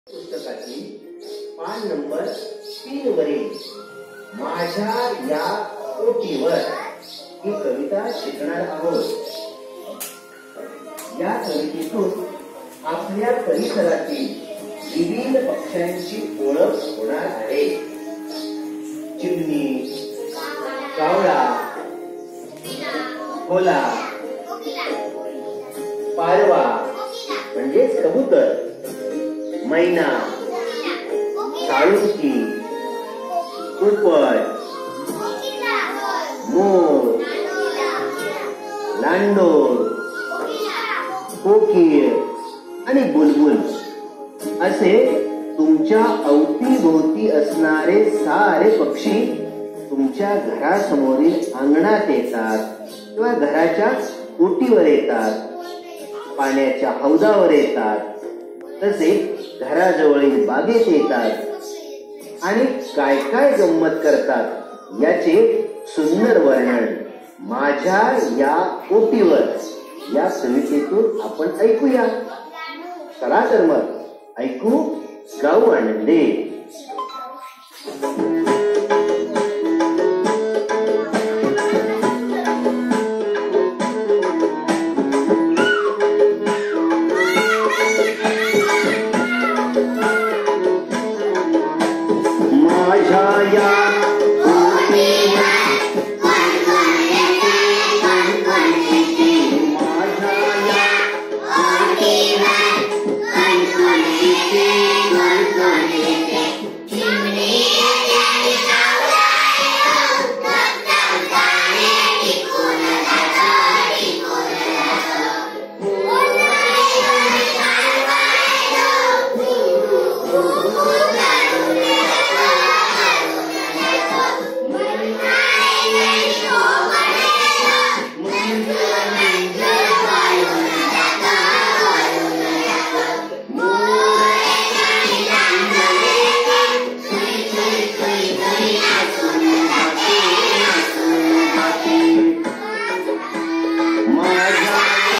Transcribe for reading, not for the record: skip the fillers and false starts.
पुस्तकाची पान नंबर 3 वरील माझ्या या ओटीवर ही कविता शिकणार आहोत। या कवितेतून आपल्या परिसरातील विविध पक्ष्यांची ओळख होणार आहे। चिमणी, कावळा, कोला, पारवा म्हणजेच कबूतर, मैना, साळुंकी, पोपट, मोर, लांडोर, कोकिळ आणि बुलबुल असे तुमच्या अवतीभोवती असणारे सारे पक्षी तुमच्या घरासमोरील अंगणात येतात किंवा घराच्या ओटीवर येतात, पाण्याच्या हौदावर येतात, तसेच घराजवळील बागेत येतात आणि काय काय गंमत करतात याचे सुंदर वर्णन माझ्या या ओटीवर या कवितेतून आपण ऐकूया। चला तर मग ऐकू, गाऊ आनंदे। Oh,